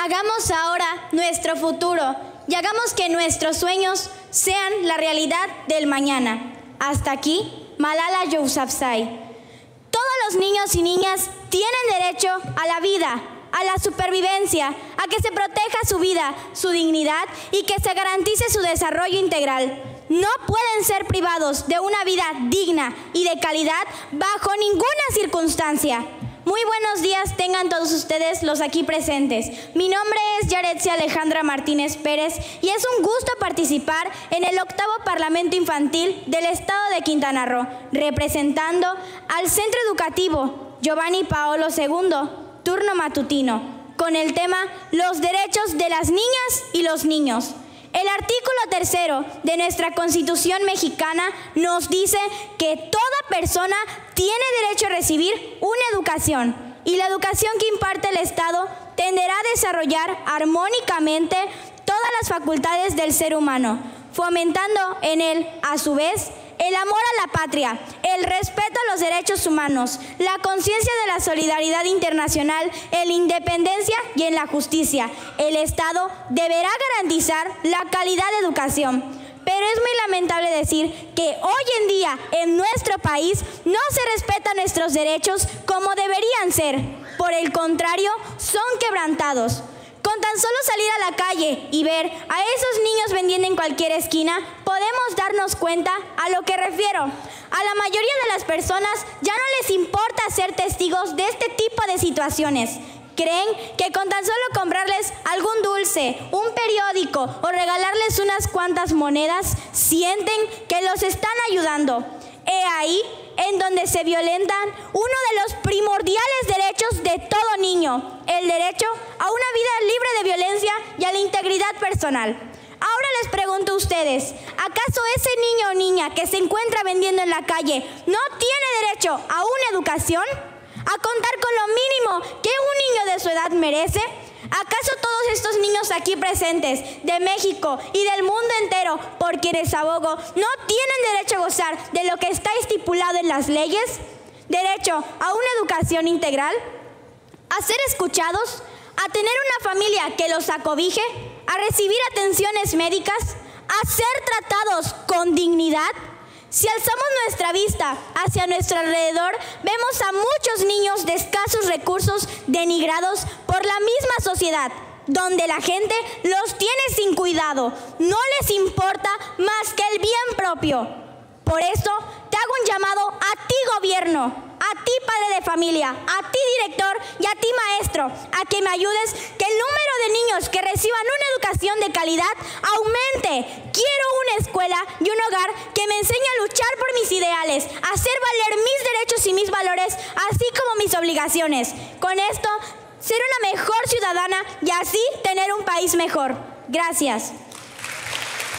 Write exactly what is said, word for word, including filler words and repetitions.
Hagamos ahora nuestro futuro y hagamos que nuestros sueños sean la realidad del mañana. Hasta aquí, Malala Yousafzai. Todos los niños y niñas tienen derecho a la vida, a la supervivencia, a que se proteja su vida, su dignidad y que se garantice su desarrollo integral. No pueden ser privados de una vida digna y de calidad bajo ninguna circunstancia. Muy buenos días tengan todos ustedes los aquí presentes. Mi nombre es Yaretsia Alejandra Martínez Pérez y es un gusto participar en el octavo Parlamento Infantil del Estado de Quintana Roo, representando al Centro Educativo Giovanni Paolo segundo, turno matutino, con el tema Los derechos de las niñas y los niños. El artículo tercero de nuestra Constitución mexicana nos dice que toda persona tiene derecho a recibir una educación y la educación que imparte el Estado tenderá a desarrollar armónicamente todas las facultades del ser humano, fomentando en él, a su vez, el amor a la patria, el respeto a los derechos humanos, la conciencia de la solidaridad internacional, en la independencia y en la justicia. El Estado deberá garantizar la calidad de educación. Pero es muy lamentable decir que hoy en día en nuestro país no se respetan nuestros derechos como deberían ser. Por el contrario, son quebrantados. Con tan solo salir a la calle y ver a esos niños vendiendo en cualquier esquina, podemos darnos cuenta a lo que refiero. A la mayoría de las personas ya no les importa ser testigos de este tipo de situaciones. Creen que con tan solo comprarles algún dulce, un periódico o regalarles unas cuantas monedas, sienten que los están ayudando. He ahí en donde se violentan uno de los primordiales derechos de todo niño, el derecho a una vida libre de violencia y a la integridad personal. Ahora les pregunto a ustedes, ¿acaso ese niño o niña que se encuentra vendiendo en la calle no tiene derecho a una educación? ¿A contar con lo mínimo que un niño de su edad merece? ¿Acaso todos estos niños aquí presentes, de México y del mundo entero, por quienes abogo, no tienen derecho a gozar de lo que está estipulado en las leyes? ¿Derecho a una educación integral? ¿A ser escuchados? ¿A tener una familia que los acobije? ¿A recibir atenciones médicas? ¿A ser tratados con dignidad? Si alzamos nuestra vista hacia nuestro alrededor, vemos a muchos niños de escasos recursos denigrados por la misma sociedad, donde la gente los tiene sin cuidado, no les importa más que el bien propio. Por eso te hago un llamado a ti, gobierno, a ti, padre de familia, a ti, director, y a ti, maestro, a que me ayudes que el número de niños que reciban una educación de calidad aumente. Quiero una escuela y un hogar que me enseñe a luchar por mis ideales, a hacer valer mis derechos y mis valores, así como mis obligaciones. Con esto, ser una mejor ciudadana y así tener un país mejor. Gracias.